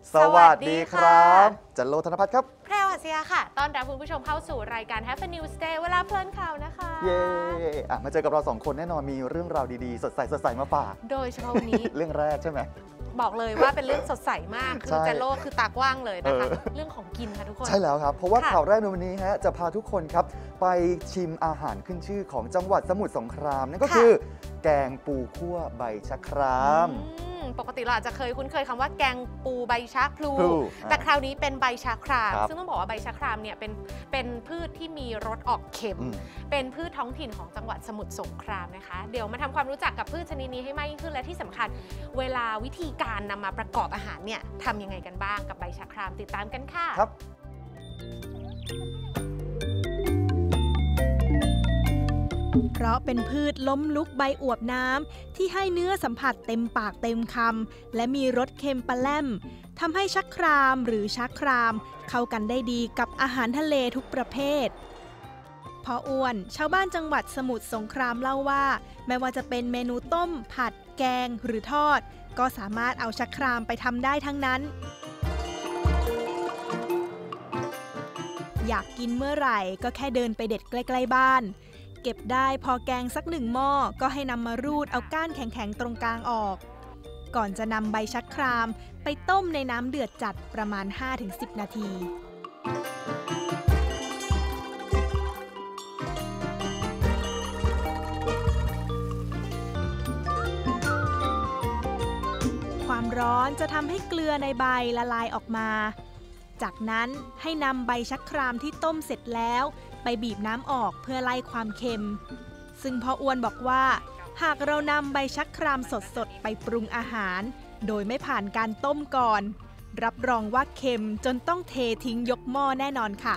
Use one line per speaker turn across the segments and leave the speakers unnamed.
สวัสดีครับจันโลธนภัทรครับ
แพรวหัสยาค่ะต้อนรับคุณผู้ชมเข้าสู่รายการ Have a News Day เวลาเพลินข่าวนะคะ
เย้มาเจอกับเรา2คนแน่นอนมีเรื่องราวดีๆสดใสมาฝาก
โดยเฉพาะวันนี้
เรื่องแรกใช่ไหม
บอกเลยว่าเป็นเรื่องสดใสมากคือจันโลคือตากว้างเลยนะคะเรื่องของกินค่ะทุกคน
ใช่แล้วครับเพราะว่าข่าวแรกในวันนี้ฮะจะพาทุกคนครับไปชิมอาหารขึ้นชื่อของจังหวัดสมุทรสงครามนั่นก็คือแกงปูคั่วใบชะคราม
ปกติเราอาจจะคุ้นเคยคำว่าแกงปูใบชะพลูแต่คราวนี้เป็นใบชะครามซึ่งต้องบอกว่าใบชะครามเนี่ยเป็นพืชที่มีรสออกเค็มเป็นพืชท้องถิ่นของจังหวัดสมุทรสงครามนะคะเดี๋ยวมาทำความรู้จักกับพืชชนิดนี้ให้มากยิ่งขึ้นและที่สำคัญเวลาวิธีการนำมาประกอบอาหารเนี่ยทำยังไงกันบ้างกับใบชะครามติดตามกันค่ะ
ครับ
เพราะเป็นพืชล้มลุกใบอวบน้ำที่ให้เนื้อสัมผัสเต็มปากเต็มคำและมีรสเค็มปลาแล่มทำให้ชักครามหรือชักครามเข้ากันได้ดีกับอาหารทะเลทุกประเภทพ่ออ้วนชาวบ้านจังหวัดสมุทรสงครามเล่าว่าไม่ว่าจะเป็นเมนูต้มผัดแกงหรือทอดก็สามารถเอาชักครามไปทำได้ทั้งนั้นอยากกินเมื่อไหร่ก็แค่เดินไปเด็ดใกล้ๆบ้านเก็บได้พอแกงสัก1 หม้อก็ให้นำมารูดเอาก้านแข็งๆตรงกลางออกก่อนจะนำใบชักครามไปต้มในน้ำเดือดจัดประมาณ 5-10 นาทีความร้อนจะทำให้เกลือในใบละลายออกมาจากนั้นให้นำใบชักครามที่ต้มเสร็จแล้วไปบีบน้ำออกเพื่อไล่ความเค็มซึ่งพ่ออ้วนบอกว่าหากเรานำใบชักครามสดๆไปปรุงอาหารโดยไม่ผ่านการต้มก่อนรับรองว่าเค็มจนต้องเททิ้งยกหม้อแน่นอนค่ะ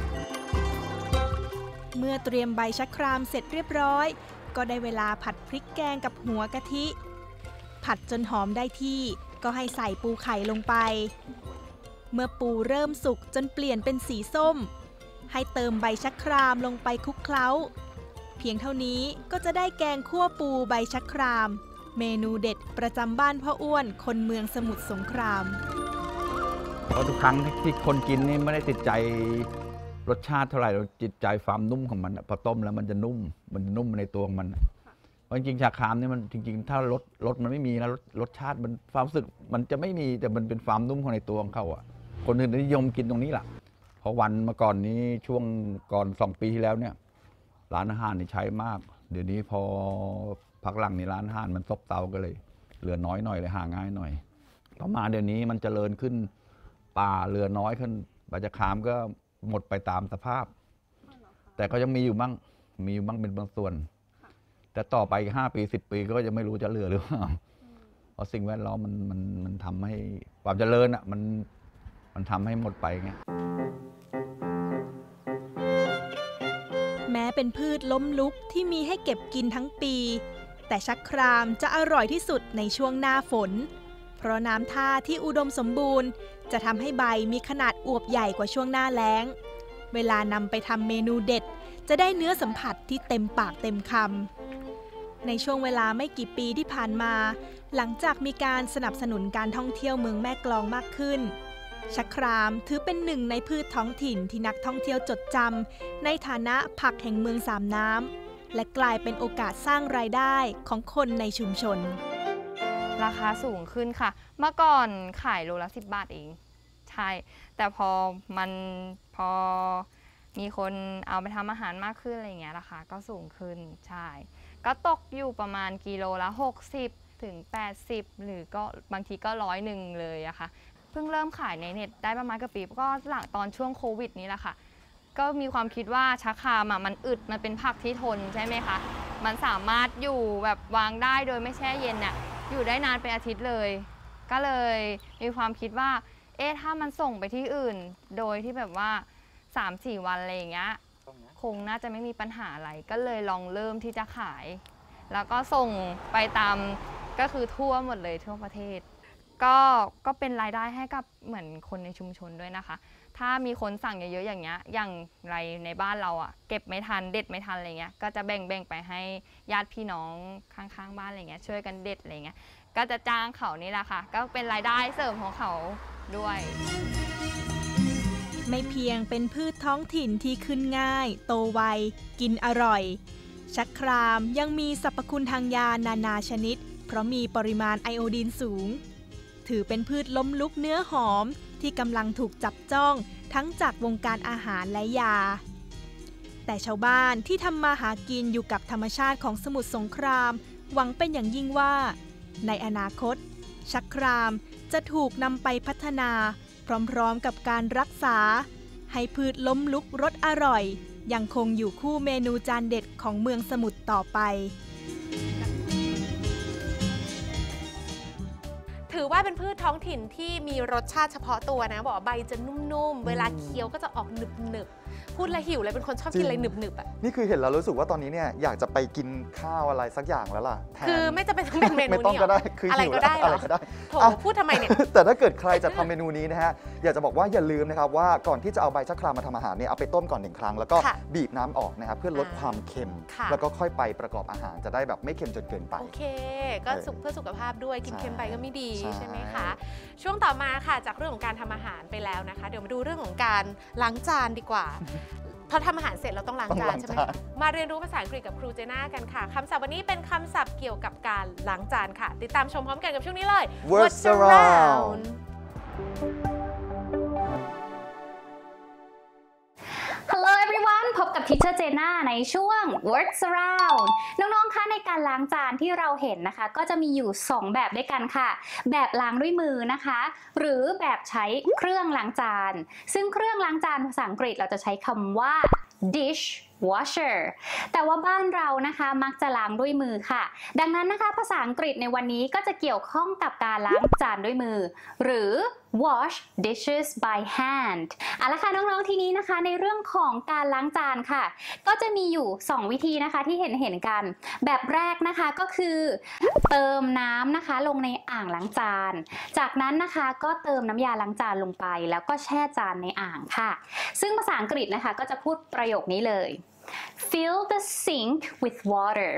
เมื่อเตรียมใบชักครามเสร็จเรียบร้อยก็ได้เวลาผัดพริกแกงกับหัวกะทิผัดจนหอมได้ที่ก็ให้ใส่ปูไข่ลงไปเมื่อปูเริ่มสุกจนเปลี่ยนเป็นสีส้มให้เติมใบชักครามลงไปคลุกเคล้าเพียงเท่านี้ก็จะได้แกงคั่วปูใบชักครามเมนูเด็ดประจำบ้านพ่ออ้วนคนเมืองสมุทรสงคราม
เพราะทุกครั้งที่คนกินนี่ไม่ได้ติดใจรสชาติเท่าไหร่เราติดใจความนุ่มของมันพอต้มแล้วมันจะนุ่มในตัวของมันเพราะจริงๆชาครามนี่มันจริงๆถ้ารสมันไม่มีนะรสชาติมันความรู้สึกมันจะไม่มีแต่มันเป็นความนุ่มของในตัวของเขาอ่ะคนอื่นนิยมกินตรงนี้แหละเพราะวันเมื่อก่อนนี้ช่วงก่อน2 ปีที่แล้วเนี่ยร้านอาหารนี่ใช้มากเดี๋ยวนี้พอพักหลังในร้านอาหารมันซบเซาก็เลยเหลือน้อยหน่อยเลยหาง่ายหน่อยต่อมาเดี๋ยวนี้มันเจริญขึ้นป่าเหลือน้อยขึ้นใบชะครามก็หมดไปตามสภาพแต่ก็ยังมีอยู่บ้างเป็นบางส่วนแต่ต่อไป5 ปี10 ปีก็จะไม่รู้จะเหลือหรือเปล่าเพราะสิ่งแวดล้อมมันทำให้ความเจริญอ่ะมันทำให้หมดไปไง
แม้เป็นพืชล้มลุกที่มีให้เก็บกินทั้งปีแต่ชักครามจะอร่อยที่สุดในช่วงหน้าฝนเพราะน้ำท่าที่อุดมสมบูรณ์จะทำให้ใบมีขนาดอวบใหญ่กว่าช่วงหน้าแล้งเวลานำไปทำเมนูเด็ดจะได้เนื้อสัมผัสที่เต็มปากเต็มคำในช่วงเวลาไม่กี่ปีที่ผ่านมาหลังจากมีการสนับสนุนการท่องเที่ยวเมืองแม่กลองมากขึ้นชักครามถือเป็นหนึ่งในพืชท้องถิ่นที่นักท่องเที่ยวจดจำในฐานะผักแห่งเมือง3 น้ำและกลายเป็นโอกาสสร้างรายได้ของคนในชุมชน
ราคาสูงขึ้นค่ะเมื่อก่อนขายโลละ10 บาทเองใช่แต่พอมีคนเอาไปทำอาหารมากขึ้นอะไรเงี้ยราคาก็สูงขึ้นใช่ก็ตกอยู่ประมาณกิโลละ60 ถึง 80หรือก็บางทีก็100เลยอะค่ะเพิ่งเริ่มขายในเน็ตได้ประมาณเกือบปีก็หลังตอนช่วงโควิดนี้แหละค่ะก็มีความคิดว่าชะครามมันอึดมันเป็นผักที่ทนใช่ไหมคะมันสามารถอยู่แบบวางได้โดยไม่แช่เย็นน่ะอยู่ได้นานเป็นอาทิตย์เลยก็เลยมีความคิดว่าถ้ามันส่งไปที่อื่นโดยที่แบบว่า 3-4 วันอะไรอย่างเงี้ยคงน่าจะไม่มีปัญหาอะไรก็เลยลองเริ่มที่จะขายแล้วก็ส่งไปตามก็คือทั่วหมดเลยทั่วประเทศก็เป็นรายได้ให้กับเหมือนคนในชุมชนด้วยนะคะถ้ามีคนสั่งเยอะๆอย่างเงี้ยอย่างไรในบ้านเราอ่ะเก็บไม่ทันเด็ดไม่ทันอะไรเงี้ยก็จะแบ่งไปให้ญาติพี่น้องข้างๆบ้านอะไรเงี้ยช่วยกันเด็ดอะไรเงี้ยก็จะจ้างเขานี่แหละค่ะก็เป็นรายได้เสริมของเขาด้วย
ไม่เพียงเป็นพืชท้องถิ่นที่ขึ้นง่ายโตไวกินอร่อยชักครามยังมีสรรพคุณทางยานานาชนิดเพราะมีปริมาณไอโอดีนสูงถือเป็นพืชล้มลุกเนื้อหอมที่กำลังถูกจับจ้องทั้งจากวงการอาหารและยาแต่ชาวบ้านที่ทำมาหากินอยู่กับธรรมชาติของสมุทรสงครามหวังเป็นอย่างยิ่งว่าในอนาคตชักครามจะถูกนำไปพัฒนาพร้อมๆกับการรักษาให้พืชล้มลุกรสอร่อยยังคงอยู่คู่เมนูจานเด็ดของเมืองสมุทรต่อไป
ถือว่าเป็นพืชท้องถิ่นที่มีรสชาติเฉพาะตัวนะบอกใบจะนุ่มๆเวลาเคี้ยวก็จะออกหนึบๆพูดแล้วหิวเลยเป็นคนชอบกินอะไรหนึบๆอ่ะ
นี่คือเห็นแล้วรู้สึกว่าตอนนี้เนี่ยอยากจะไปกินข้าวอะไรสักอย่างแล้วล่ะ
คือไม่จะเป็นต้องเป็นเมนูนี้
ไม่ต้องก็ได้คือ
อะไรก็ได้เหรอโถพูดทำไมเนี่ย
แต่ถ้าเกิดใครจะทำเมนูนี้นะฮะอยากจะบอกว่าอย่าลืมนะครับว่าก่อนที่จะเอาใบชะครามมาทำอาหารเนี่ยเอาไปต้มก่อน1 ครั้งแล้วก็บีบน้ำออกนะครับเพื่อลดความเค็มแล้วก็ค่อยไปประกอบอาหารจะได้แบบไม่เค็มจนเกินไป
โอเคก็เพื่อสุขภาพด้วยกินเค็มไปก็ไม่ดีใช่ไหมคะช่วงต่อมาค่ะจากเรื่องของการทำอาหารไปแล้วนะคะเดี๋ยวมาดูเรื่องของการล้างจานดีกว่าพอทำอาหารเสร็จเราต้องล้างจานใช่ไหมคะมาเรียนรู้ภาษาอังกฤษกับครูเจน่ากันค่ะคำศัพท์วันนี้เป็นคำศัพท์เกี่ยวกับการล้างจานค่ะติดตามชมพร้อมกันกับช่วงนี้เลย
What's Around
Hello everyone พบกับ Teacher Jenna ในช่วง Works Around น้องๆ คะในการล้างจานที่เราเห็นนะคะก็จะมีอยู่2แบบด้วยกันค่ะแบบล้างด้วยมือนะคะหรือแบบใช้เครื่องล้างจานซึ่งเครื่องล้างจานภาษาอังกฤษเราจะใช้คำว่า dishwasher แต่ว่าบ้านเรานะคะมักจะล้างด้วยมือค่ะดังนั้นนะคะภาษาอังกฤษในวันนี้ก็จะเกี่ยวข้องกับการล้างจานด้วยมือหรือ wash dishes by hand เอาละค่ะน้องๆทีนี้นะคะในเรื่องของการล้างจานค่ะก็จะมีอยู่2วิธีนะคะที่เห็นกันแบบแรกนะคะก็คือเติมน้ำนะคะลงในอ่างล้างจานจากนั้นนะคะก็เติมน้ำยาล้างจานลงไปแล้วก็แช่จานในอ่างค่ะซึ่งภาษาอังกฤษนะคะก็จะพูดประโยคนี้เลย Fill the sink with water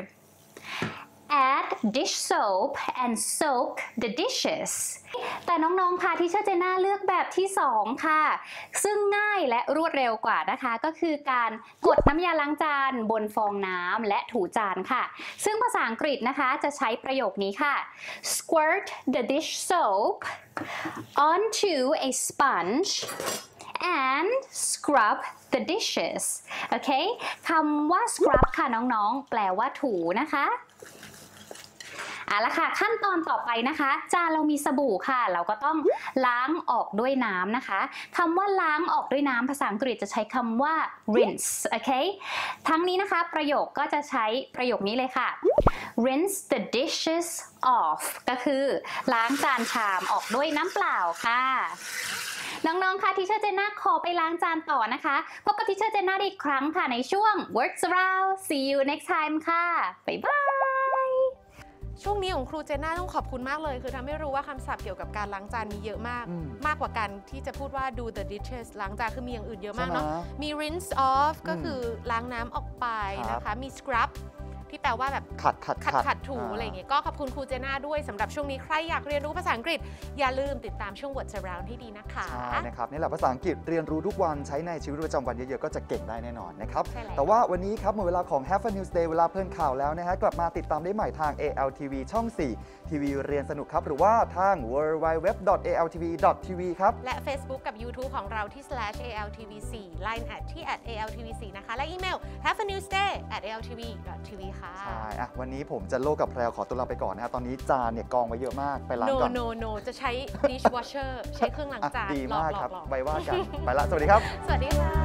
Add dish soap and soak the dishes แต่น้องๆค่ะที่เชอร์เจน่าเลือกแบบที่2ค่ะซึ่งง่ายและรวดเร็วกว่านะคะก็คือการกดน้ำยาล้างจานบนฟองน้ำและถูจานค่ะซึ่งภาษาอังกฤษนะคะจะใช้ประโยคนี้ค่ะ Squirt the dish soap onto a sponge and scrub the dishes โอเคคำว่า scrub ค่ะน้องๆแปลว่าถูนะคะเอาละค่ะขั้นตอนต่อไปนะคะจานเรามีสบู่ค่ะเราก็ต้องล้างออกด้วยน้ำนะคะคำว่าล้างออกด้วยน้ำภาษาอังกฤษจะใช้คำว่า rinse โอเคทั้งนี้นะคะประโยคก็จะใช้ประโยคนี้เลยค่ะ rinse the dishes off ก็คือล้างจานชามออกด้วยน้ำเปล่าค่ะน้องๆค่ะทีเชอร์เจน่าขอไปล้างจานต่อนะคะพบกับทีเชอร์เจน่าอีกครั้งค่ะในช่วง Works Around See you next time ค่ะบ๊ายบาย
ช่วงนี้ของครูเจน่าต้องขอบคุณมากเลยคือทำให้รู้ว่าคำศัพท์เกี่ยวกับการล้างจานมีเยอะมากมากกว่าการที่จะพูดว่า do the dishes ล้างจานคือมีอย่างอื่นเยอะมากเนาะมี rinse off ก็คือล้างน้ำออกไปนะคะมี scrub ที่แปลว่าแบบขัดถูอะไรอย่างเงี้ยก็ขอบคุณครูเจน่าด้วยสำหรับช่วงนี้ใครอยากเรียนรู้ภาษาอังกฤษอย่าลืมติดตามช่วง What's Around ให้ดีนะคะ
ใช่นะครับนี่แหละภาษาอังกฤษเรียนรู้ทุกวันใช้ในชีวิตประจำวันเยอะๆก็จะเก่งได้แน่นอนนะครับแต่ว่าวันนี้ครับหมดเวลาของ Have a News Day เวลาเพลินข่าวแล้วนะฮะกลับมาติดตามได้ใหม่ทาง ALTV ช่อง 4 ทีวีเรียนสนุกครับหรือว่าทาง www.altv.tv ครับ
และ Facebook กับ YouTube ของเราที่ /altv4 Lineที่ @altv4 นะคะและอีเมล haveanewsday@altv.tv ค่ะ
ใช่วันนี้ผมจะโลกกับแพรวขอตัวลาไปก่อนนะครับตอนนี้จานเนี่ยกองไว้เยอะมากไปล้างก่อน
no จะใช้ dishwasher ใช้เครื่องล้างจาน
ดีมากครับไว้ว่ากันไปละสวัสดีครับ
สวัสดีค่ะ